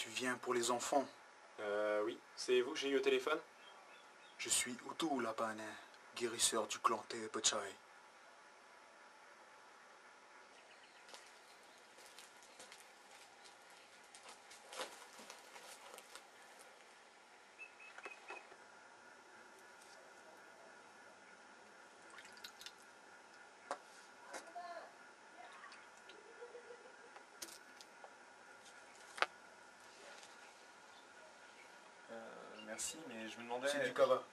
Tu viens pour les enfants? Oui. C'est vous que j'ai eu au téléphone? Je suis Utu Lapane, guérisseur du clan Teepechai. Merci, mais je me demandais... C'est du kava.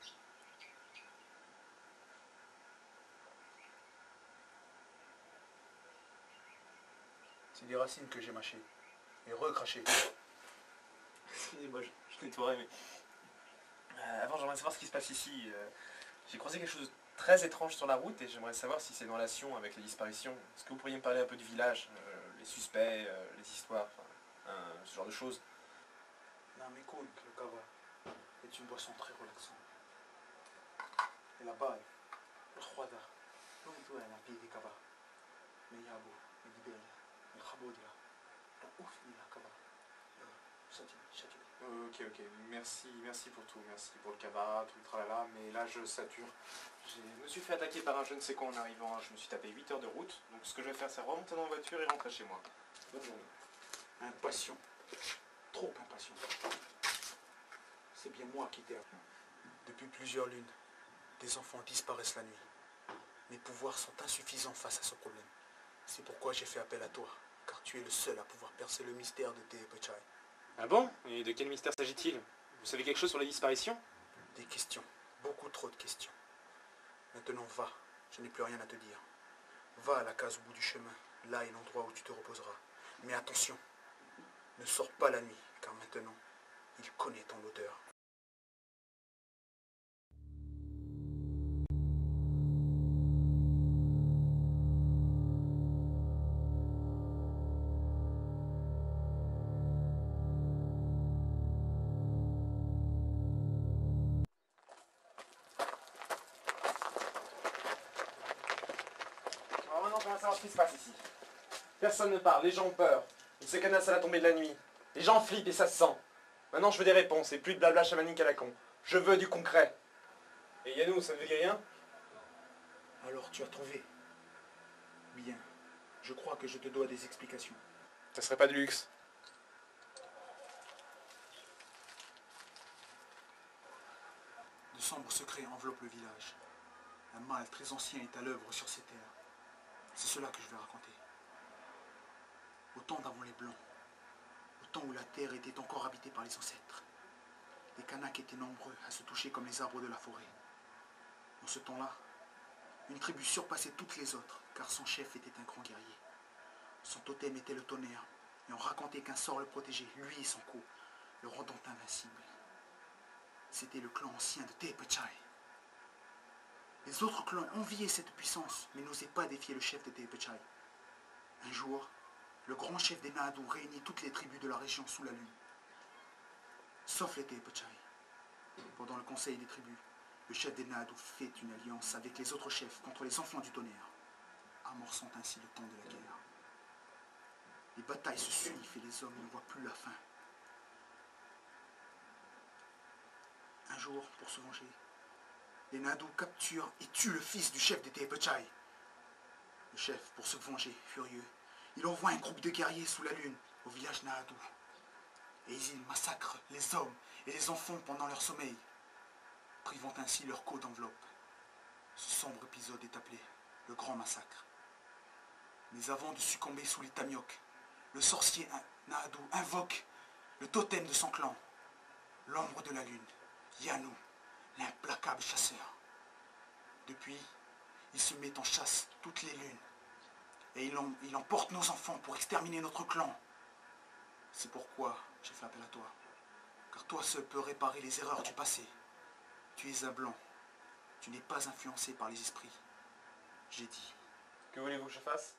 C'est des racines que j'ai mâchées et recrachées. Excusez-moi, je nettoierai, mais... avant, j'aimerais savoir ce qui se passe ici. J'ai croisé quelque chose de très étrange sur la route et j'aimerais savoir si c'est dans relation avec les disparitions. Est-ce que vous pourriez me parler un peu du village, les suspects, les histoires, ce genre de choses? Namekun, le kava, est une boisson très relaxante. Et là-bas, le Khwada, l'on doit la pied des kava. Mais yabo, mais libère, mais khabodila, la ouf, ni la kava. Châtille. Ok, merci pour tout, merci pour le kava, tout le tralala, mais là je sature. Je me suis fait attaquer par un je ne sais quoi en arrivant, je me suis tapé 8 heures de route, donc ce que je vais faire c'est remonter dans la voiture et rentrer chez moi. Bonne journée. Impatient, trop impatient. C'est bien moi qui t'ai appelé. Depuis plusieurs lunes, des enfants disparaissent la nuit. Mes pouvoirs sont insuffisants face à ce problème. C'est pourquoi j'ai fait appel à toi, car tu es le seul à pouvoir percer le mystère de Teepechai. Ah bon? Et de quel mystère s'agit-il? Vous savez quelque chose sur les disparitions? Des questions, beaucoup trop de questions. Maintenant va, je n'ai plus rien à te dire. Va à la case au bout du chemin, là est l'endroit où tu te reposeras. Mais attention, ne sors pas la nuit, car maintenant, il connaît ton odeur. Alors maintenant j'aimerais savoir ce qui se passe ici. Personne ne parle, les gens ont peur. On sait qu'Anas à la tombée de la nuit. Les gens flippent et ça se sent. Maintenant je veux des réponses et plus de blabla chamanique à la con. Je veux du concret. Et Yannou, ça ne veut dire rien? Alors tu as trouvé? Bien, je crois que je te dois des explications. Ça serait pas de luxe. De sombres secrets enveloppent le village. Un mal très ancien est à l'œuvre sur ces terres. C'est cela que je vais raconter. Au temps d'avant les Blancs, au temps où la terre était encore habitée par les ancêtres, les Kanaks étaient nombreux à se toucher comme les arbres de la forêt. En ce temps-là, une tribu surpassait toutes les autres, car son chef était un grand guerrier. Son totem était le tonnerre, et on racontait qu'un sort le protégeait, lui et son co, le rendant invincible. C'était le clan ancien de Teepechai. Les autres clans enviaient cette puissance, mais n'osaient pas défier le chef de Teepechai. Un jour, le grand chef des Nahadu réunit toutes les tribus de la région sous la lune, sauf les Teepechai. Pendant le conseil des tribus, le chef des Nahadu fait une alliance avec les autres chefs contre les enfants du tonnerre, amorçant ainsi le temps de la guerre. Les batailles se suivent et les hommes ne voient plus la fin. Un jour, pour se venger, les Nahadu capturent et tuent le fils du chef des Teepechai. Le chef, pour se venger, furieux, il envoie un groupe de guerriers sous la lune au village Nahadu. Et ils massacrent les hommes et les enfants pendant leur sommeil, privant ainsi leur co d'enveloppe. Ce sombre épisode est appelé le Grand Massacre. Mais avant de succomber sous les Tamioks, le sorcier Nahadu invoque le totem de son clan, l'ombre de la lune, Yannou, l'implacable chasseur. Depuis, il se met en chasse toutes les lunes, et il emporte nos enfants pour exterminer notre clan. C'est pourquoi j'ai fait appel à toi, car toi seul peux réparer les erreurs du passé. Tu es un blanc, tu n'es pas influencé par les esprits. J'ai dit. Que voulez-vous que je fasse?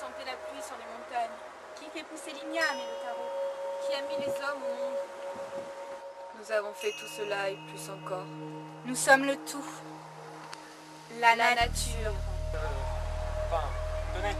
chanter la pluie sur les montagnes, qui fait pousser l'igname et le tarot, qui a mis les hommes au monde. Nous avons fait tout cela et plus encore. Nous sommes le tout. La nature. Enfin, tenez.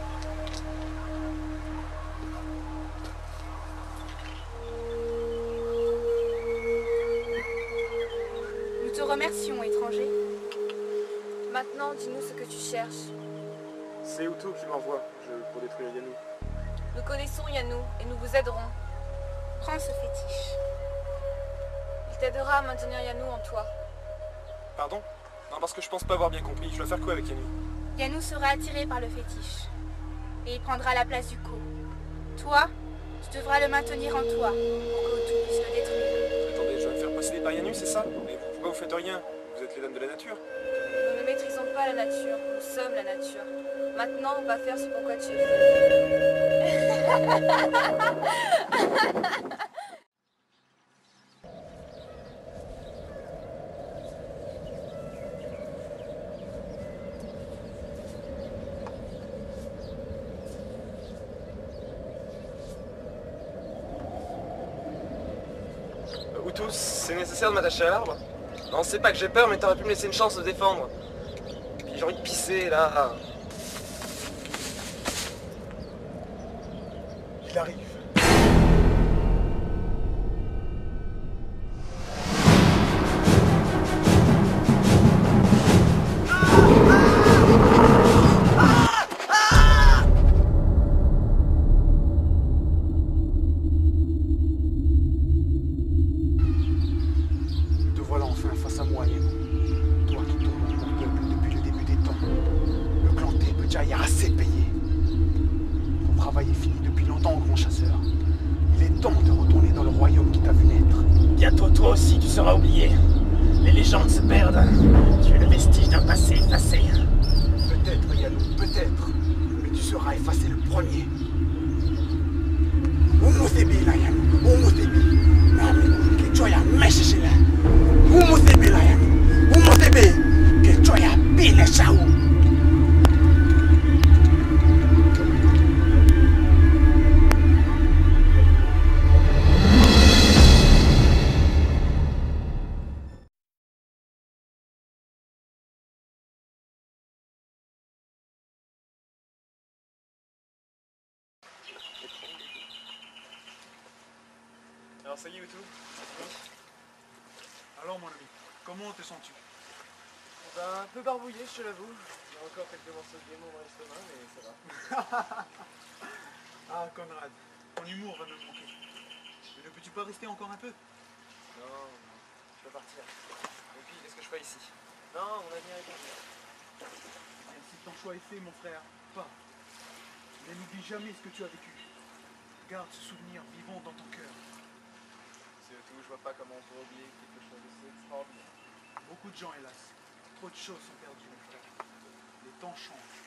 Nous te remercions, étranger. Maintenant, dis-nous ce que tu cherches. C'est Utu qui m'envoie pour détruire Yanou. Nous connaissons Yanou et nous vous aiderons. Prends ce fétiche. Il t'aidera à maintenir Yanou en toi. Pardon? Non, parce que je pense pas avoir bien compris. Je dois faire quoi avec Yanou? Yanou sera attiré par le fétiche. Et il prendra la place du Ko. Toi, tu devras le maintenir en toi pour que Utu puisse le détruire. Attendez, je vais me faire posséder par Yanou, c'est ça? Mais pourquoi vous faites rien? Vous êtes les dames de la nature. Nous ne maîtrisons pas la nature, nous sommes la nature. Maintenant, on va faire ce pourquoi tu es fait. Utu, c'est nécessaire de m'attacher à l'arbre? Non, c'est pas que j'ai peur, mais t'aurais pu me laisser une chance de défendre. Puis j'ai envie de pisser, là. Il arrive. Te voilà enfin face à moi, Yanou. Toi qui tourmentes mon peuple depuis le début des temps. Le clan Tebejai a assez payé. Ton travail est fini depuis longtemps, grand chasseur. Il est temps de retourner dans le royaume qui t'a vu naître. Bientôt toi aussi tu seras oublié. Les légendes se perdent. Tu es le vestige d'un passé effacé. Peut-être, Yanou, peut-être. Mais tu seras effacé le premier. Umuthibila, Yanou. Umuthibila. Nami, kichoya meshishila. Umuthibila, Yanou. Umuthibila. Kichoya bile shau. Alors ça y est, Utu? Alors, mon ami, comment te sens-tu? Bah, un peu barbouillé, je te l'avoue. J'ai encore quelques morceaux de démon dans l'estomac, mais ça va. Ah, Conrad, ton humour va me manquer. Mais ne peux-tu pas rester encore un peu? Non, je dois partir. Et puis, qu'est-ce que je fais ici? Non, on a bien répondu. Et si ton choix est fait, mon frère, pars. Mais n'oublie jamais ce que tu as vécu. Garde ce souvenir vivant dans ton cœur. C'est tout, je vois pas comment on peut oublier quelque chose de si extraordinaire. Beaucoup de gens, hélas. Trop de choses sont perdues, mon frère. Les temps changent.